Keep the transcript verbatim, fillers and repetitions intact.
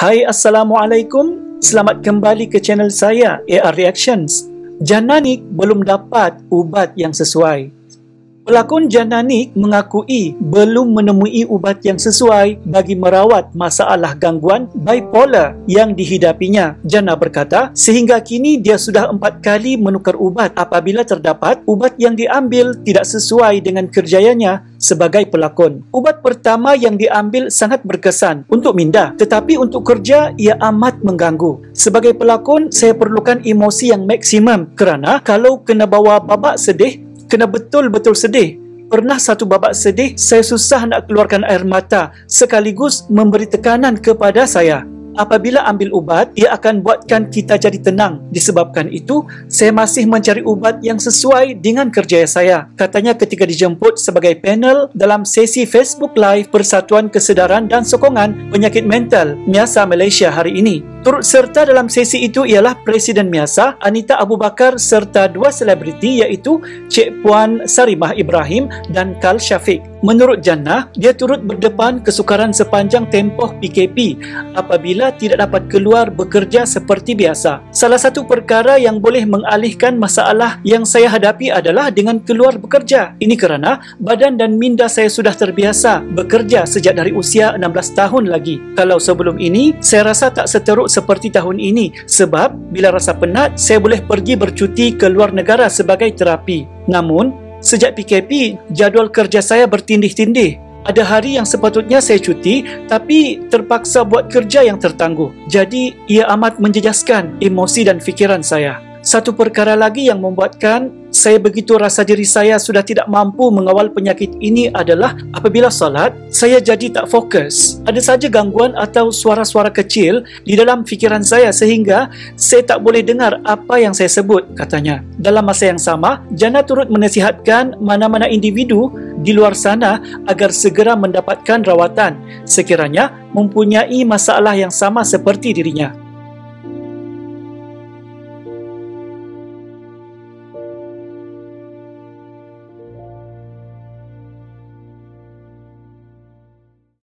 Hai, Assalamualaikum. Selamat kembali ke channel saya, A R Reactions. Jananik belum dapat ubat yang sesuai. Pelakon Jananik mengakui belum menemui ubat yang sesuai bagi merawat masalah gangguan bipolar yang dihidapinya. Jana berkata, sehingga kini dia sudah empat kali menukar ubat apabila terdapat ubat yang diambil tidak sesuai dengan kerjayanya sebagai pelakon. Ubat pertama yang diambil sangat berkesan untuk minda, tetapi untuk kerja ia amat mengganggu. Sebagai pelakon, saya perlukan emosi yang maksimum kerana kalau kena bawa babak sedih, kena betul-betul sedih. Pernah satu babak sedih, saya susah nak keluarkan air mata sekaligus memberi tekanan kepada saya. Apabila ambil ubat, ia akan buatkan kita jadi tenang. Disebabkan itu, saya masih mencari ubat yang sesuai dengan kerja saya. Katanya ketika dijemput sebagai panel dalam sesi Facebook Live Persatuan Kesedaran dan Sokongan Penyakit Mental Miasa Malaysia hari ini. Turut serta dalam sesi itu ialah Presiden Miasa, Anita Abu Bakar serta dua selebriti iaitu Cik Puan Sarimah Ibrahim dan Kal Syafiq. Menurut Jannah, dia turut berdepan kesukaran sepanjang tempoh P K P apabila tidak dapat keluar bekerja seperti biasa. Salah satu perkara yang boleh mengalihkan masalah yang saya hadapi adalah dengan keluar bekerja. Ini kerana badan dan minda saya sudah terbiasa bekerja sejak dari usia enam belas tahun lagi. Kalau sebelum ini, saya rasa tak seteruk seperti tahun ini sebab bila rasa penat, saya boleh pergi bercuti ke luar negara sebagai terapi. Namun, sejak P K P, jadual kerja saya bertindih-tindih. Ada hari yang sepatutnya saya cuti, tapi terpaksa buat kerja yang tertangguh. Jadi, ia amat menjejaskan emosi dan fikiran saya. Satu perkara lagi yang membuatkan saya begitu rasa diri saya sudah tidak mampu mengawal penyakit ini adalah apabila solat, saya jadi tak fokus. Ada saja gangguan atau suara-suara kecil di dalam fikiran saya sehingga saya tak boleh dengar apa yang saya sebut, katanya. Dalam masa yang sama, Jana turut menasihatkan mana-mana individu di luar sana agar segera mendapatkan rawatan sekiranya mempunyai masalah yang sama seperti dirinya.